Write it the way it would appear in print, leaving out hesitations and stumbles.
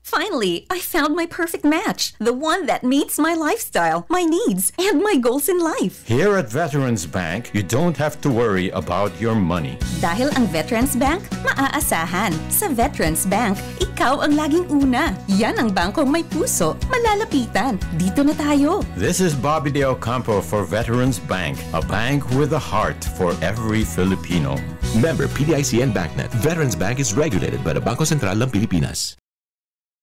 Finally, I found my perfect match. The one that meets my lifestyle, my needs, and my goals in life. Here at Veterans Bank, you don't have to worry about your money. Dahil ang Veterans Bank, maaasahan. Sa Veterans Bank, ikaw ang laging una. Yan ang bangkong may puso, malalapitan. Dito na tayo. This is Bobby de Ocampo for Veterans Bank, a bank with a heart for every Filipino. Member PDIC and BancNet. Veterans Bank is regulated by the Bangko Sentral ng Pilipinas.